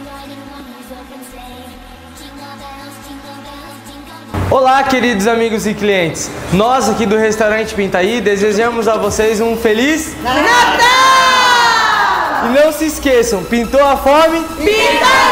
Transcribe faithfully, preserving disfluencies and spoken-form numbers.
Olá, queridos amigos e clientes. Nós aqui do Restaurante Pintaí desejamos a vocês um feliz Natal! E não se esqueçam, pintou a fome? Pinta!